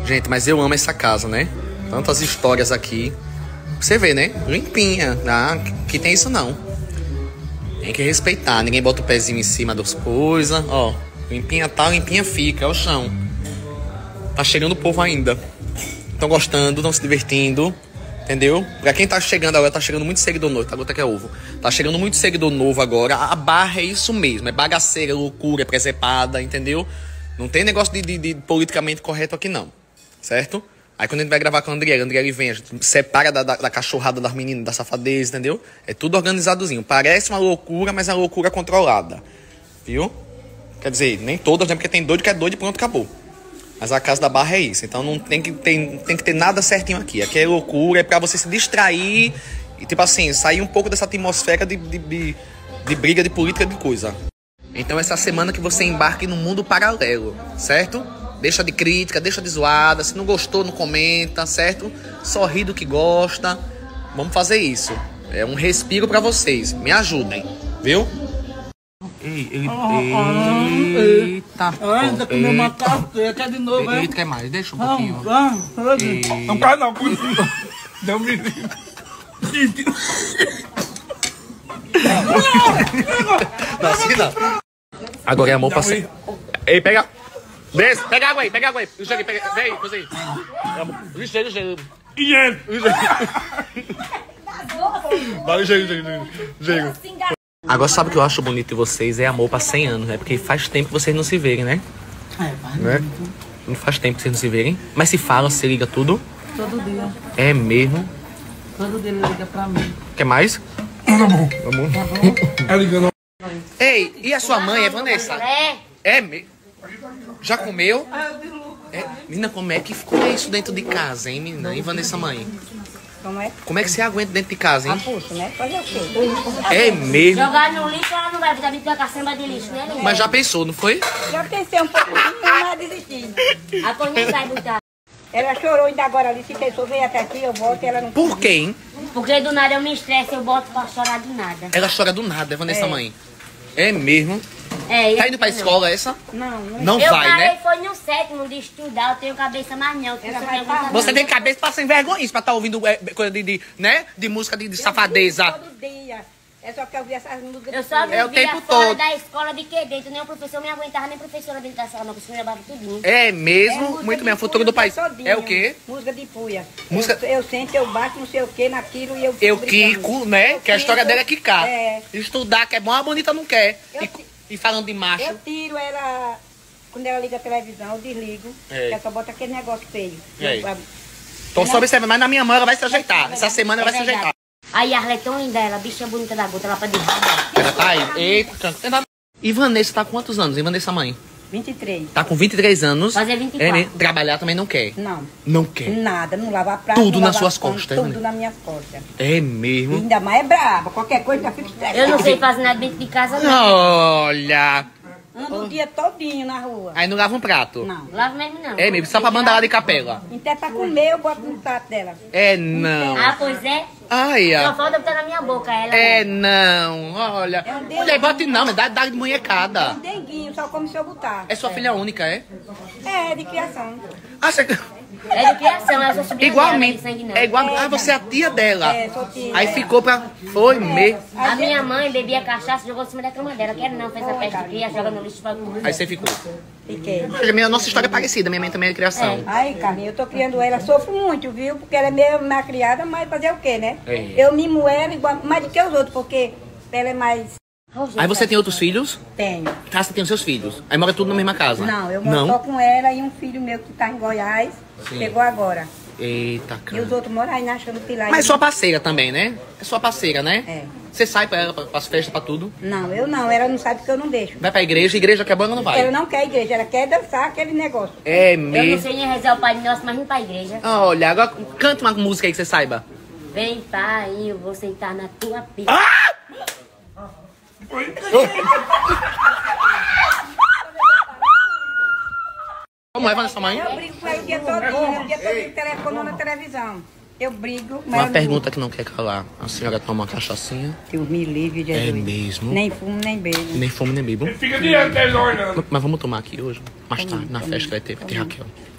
Gente, mas eu amo essa casa, né? Tantas histórias aqui. Você vê, né? Limpinha. Ah, que tem isso não. Tem que respeitar. Ninguém bota o pezinho em cima das coisas. Ó, limpinha tá, limpinha fica. É o chão. Tá chegando o povo ainda. Estão gostando, estão se divertindo. Entendeu? Pra quem tá chegando agora, tá chegando muito seguidor novo. Tá, gota que é ovo. Tá chegando muito seguidor novo agora. A barra é isso mesmo. É bagaceira, loucura, é presepada, entendeu? Não tem negócio de politicamente correto aqui, não. Certo? Aí quando a gente vai gravar com a Andriele vem, a gente separa da cachorrada das meninas, da safadeza, entendeu? É tudo organizadozinho. Parece uma loucura, mas é uma loucura controlada. Viu? Quer dizer, nem todas, né? Porque tem doido que é doido e pronto, acabou. Mas a casa da barra é isso. Então não tem que ter nada certinho aqui. Aqui é loucura, é pra você se distrair e, tipo assim, sair um pouco dessa atmosfera de briga, de política, de coisa. Então essa semana que você embarque no mundo paralelo, certo? Deixa de crítica, deixa de zoada. Se não gostou, não comenta, certo? Sorri do que gosta. Vamos fazer isso. É um respiro pra vocês. Me ajudem, viu? Eita. Ainda comeu uma carteira, quer de novo, hein? Eita, quer mais? Deixa um pouquinho. Não quer não, Deu me Não, assim não. Agora é amor pra ser. Ei, pega. Desce, pega água aí, pega água aí. Joga aí, pega. Vem aí, coisa aí. Ligeiro. Vai, ligeiro. Agora sabe o que eu acho bonito de vocês? É amor pra 100 anos, né? Porque faz tempo que vocês não se verem, né? Né? Não faz tempo que vocês não se verem. Mas se fala, se liga tudo? Todo dia. É mesmo? Todo dia ele liga pra mim. Quer mais? Tá bom. É ligando. Ei, e a sua mãe, é Vanessa? É mesmo? Já comeu? Menina, como é que ficou isso dentro de casa, hein, menina? E Vanessa, mãe? Como é? Como é que você aguenta dentro de casa, hein? Puxa, né? Fazer o quê? É mesmo? Jogar no lixo, ela não vai botar dentro da caçamba de lixo, né? Mas já pensou, não foi? Já pensei um pouquinho, mas desisti. A Toninha vai botar. Ela chorou ainda agora ali, se pensou, veio até aqui, eu volto e ela não... Por quê, hein? Porque do nada eu me estresso, eu boto pra chorar do nada. Ela chora do nada, é Vanessa, mãe? É mesmo? É, Tá indo pra escola essa? Não eu vai, parei, né? foi no 7º de estudar, eu tenho cabeça mais não. Você tem cabeça pra sem vergonha pra estar ouvindo coisa né? De música de safadeza. Todo dia. É só que eu vi essas músicas. Eu só É o vivia tempo fora todo. da escola de que dentro, nem o professor me aguentava, nem professora dentro da sala, não, porque o senhor levava tudinho. É mesmo? Muito bem, o futuro do país. É o quê? Música de puia. Música- Eu sento, eu bato, não sei o quê, naquilo e eu... Eu brigando. quico, né? Que a história dela é quicar. É. Estudar, que é bom, a bonita não quer. E falando de macho. Eu tiro ela... Quando ela liga a televisão, eu desligo. É. Ela só bota aquele negócio feio. É. Tô só observando, mas na minha mão ela vai se ajeitar. Essa semana ela vai se ajeitar. Aí a Arletão ainda, ela, bicha bonita da gota, lá pra derrubar. Ela tá aí. Eita, E Vanessa tá com quantos anos, hein, Vanessa, mãe? 23. Tá com 23 anos. Fazer 24. É mesmo? Trabalhar também não quer. Não. Não quer. Nada, não lava prato. Tudo não nas lava suas pano, costas, Tudo né? nas minhas costas. É mesmo? E ainda mais é braba. Qualquer coisa já fica estressada. Eu não sei fazer nada dentro de casa, não. Olha. Ando o dia todinho na rua. Aí não lava um prato. Não. Lavo mesmo, não. É mesmo, só pra mandar ela de capela. Até pra comer eu boto no prato dela. É não. Ah, pois é. Ai, Só ó. falta botar na minha boca ela. É não. Olha. É um dedo. Mulher, bote não, mas dá de munhecada. Um denguinho, só come se eu botar. É sua filha única, é? É, de criação. Ah, você... É de criação, ela é sua sobrinha Igualmente. dela, não é de sangue, não. É igual. Ah, você é a tia dela. É, sou tia. Aí ficou pra. Foi mesmo. A minha mãe bebia cachaça, jogou em cima da cama dela. Quero não, fez a peste de cria, joga no lixo pra tudo. Aí você ficou. Fiquei. A nossa história é parecida, minha mãe também é de criação. Ai, Carlinhos, eu tô criando ela, sofro muito, viu? Porque ela é meio mal criada, mas fazer o quê, né? É. Eu mimo ela igual, mais do que os outros, porque ela é mais... Aí você tem outros filhos? Tenho. Tá, você tem os seus filhos. Aí mora tudo na mesma casa? Não, eu moro só com ela e um filho meu que tá em Goiás, Sim. chegou agora. Eita, E cara. os outros moram aí na Chão do Pilar. Mas é sua parceira também, né? É sua parceira, né? É. Você sai pra ela, pras festas, pra tudo? Não, eu não, ela não sabe porque eu não deixo. Vai pra igreja que é bom, ela não vai. Ela não quer igreja, ela quer dançar aquele negócio. É Eu não mesmo. sei nem rezar o Pai Nosso, mas não pra igreja. Olha, agora canta uma música aí que você saiba. Vem, pai, eu vou sentar na tua pica. Como é, Vanessa, mãe? Eu brigo com ela o dia todo, telefonando na televisão. Eu brigo, mas Uma eu pergunta que não quer calar. A senhora toma uma cachaçinha? Deus me livre, Jesus. É mesmo? Nem fumo, nem beijo. Nem fome, nem bebo. Fica diante deles olhando. Mas vamos tomar aqui hoje? Mais tarde, na festa que vai ter Raquel.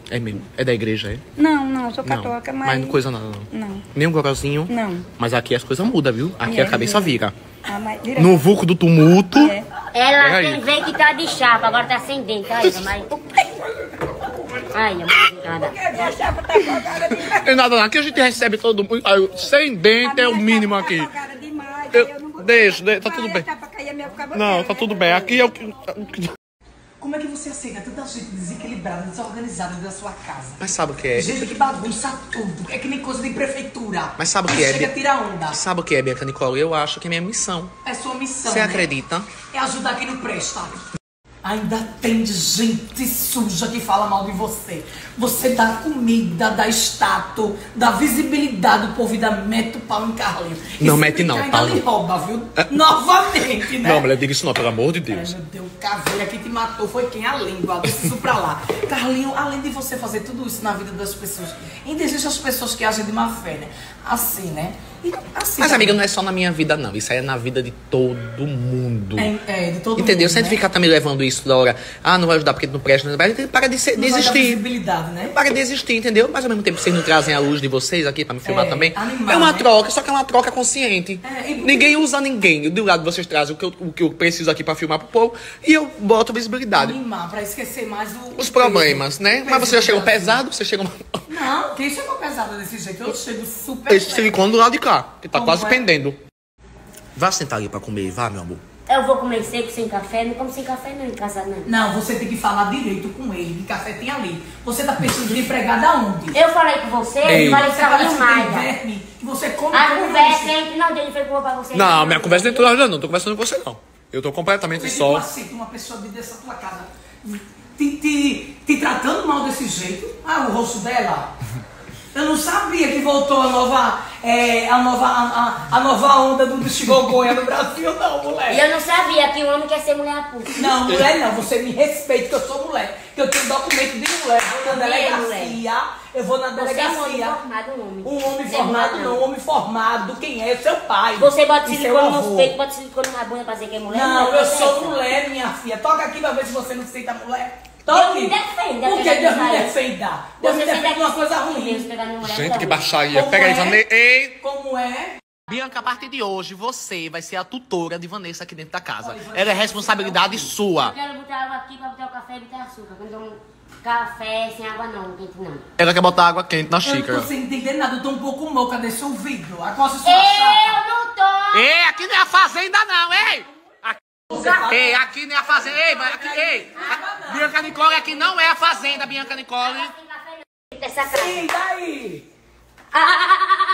É mesmo. É da igreja, é? Não, sou católica, não, mas... não coisa nada, não. Não. Nem um gorozinho. Não. Mas aqui as coisas mudam, viu? Aqui a cabeça vira. Ah, mas vira. No vulco do tumulto. É. Ela Peraí. tem vez que tá de chapa, agora tá sem dente. Ai, mas... Ai, amor, nada. A chapa tá folgada demais. Tem nada não. Aqui a gente recebe todo mundo. Sem dente é o mínimo aqui. Tá folgada demais, aí eu não vou- Deixa, tá tudo Vai, bem. a chapa cair, a minha fica Não, bacana, tá né? tudo bem. Aqui é o que. Como é que você aceita tanta gente desequilibrada, desorganizada da sua casa? Mas sabe o que é? Gente que bagunça tudo. É que nem coisa de prefeitura. Mas sabe o Aí que é? chega a tirar onda. Sabe o que é, Bianca Nicole? Eu acho que é minha missão. É sua missão. Você né? acredita? É ajudar quem não presta. Ainda tem gente suja que fala mal de você. Você dá comida, dá status, dá visibilidade, o povo ainda mete o pau em Carlinhos. E Não se mete brincar, não, ainda Paulo. lhe rouba, viu? Novamente, né? Não, mulher, diga isso não, pelo amor de É, Deus. meu Deus, caveira que te matou foi quem? A língua. Deixa isso pra lá. Carlinho, além de você fazer tudo isso na vida das pessoas, ainda existem as pessoas que agem de má fé, né? Assim, né? E, assim, Mas, também. amiga, não é só na minha vida, não. Isso aí é na vida de todo mundo. De todo Entendeu? mundo, Se a gente né? ficar também levando isso toda hora, não vai ajudar porque não presta, não vai, para de Não vai dar desistir. visibilidade, né? Para de existir, entendeu? Mas ao mesmo tempo vocês não trazem a luz de vocês aqui pra me filmar É, também. animar, É uma né? troca, só que é uma troca consciente. É, e- Ninguém usa ninguém. Do lado vocês trazem o que eu preciso aqui pra filmar pro povo e eu boto visibilidade. Animar, pra esquecer mais Os problemas, né? Mas você já chegou pesado, você chegou. Não, quem chegou pesado desse jeito? Eu chego super Esse silicone do lado de cá, que tá Como quase é? pendendo. Vá sentar ali pra comer, vá, meu amor. Eu vou comer seco sem café, não como sem café não em casa não. Não, você tem que falar direito com ele. De café tem ali. Você tá pensando de empregada aonde? Eu falei com você, Ei. eu falei Você pra parece mim que tem mais. verme, que você come A como conversa lixo. é entre nós dois, foi que eu vou pra você. Não, minha conversa não é toda não, tô conversando com você não. Eu tô completamente Como é que só. tu aceita uma pessoa vir dessa tua casa te tratando mal desse jeito? Ah, o rosto dela. Eu não sabia que voltou a nova onda do chigogonha no Brasil, não, E mulher. eu não sabia que o homem quer ser mulher puta. Não, mulher não, você me respeita que eu sou mulher. Que eu tenho documento de mulher. Eu vou na delegacia, eu vou na Você é um homem delegacia. formado, um homem. Um homem Você formado é mulher, não, um homem formado. Quem é? Seu pai. Você bota E seu silicone avô. nos peitos, bota silicone na bunda pra dizer que é mulher. Não, mulher, eu você sou é. mulher, minha filha. Toca aqui pra ver se você não aceita mulher. Deus Toque. me defenda, Por que pegando Deus me Israel. defenda? Deus me Você defende de uma coisa Deus ruim. pegando mulher Gente, toda que ruim. baixaria. Como Pega aí, é? Vanessa. Ei! Como é? Bianca, a partir de hoje, você vai ser a tutora de Vanessa aqui dentro da casa. Ela é responsabilidade sua. Eu quero botar água aqui pra botar o café e botar açúcar. Quando eu tomo café sem água não, quente não. Ela quer botar água quente na Eu não xícara. tô sem entender nada, eu tô um pouco louca desse ouvido. Agora sua chata. Eu não tô! Ei, aqui não é a fazenda não, ei! Você fala- Ei, aqui não é a fazenda. Ei, mas aqui, ei! Bianca Nicole, aqui não é a fazenda, Bianca Nicole. Essa casa. Sim, daí? Ah, ah, ah, ah,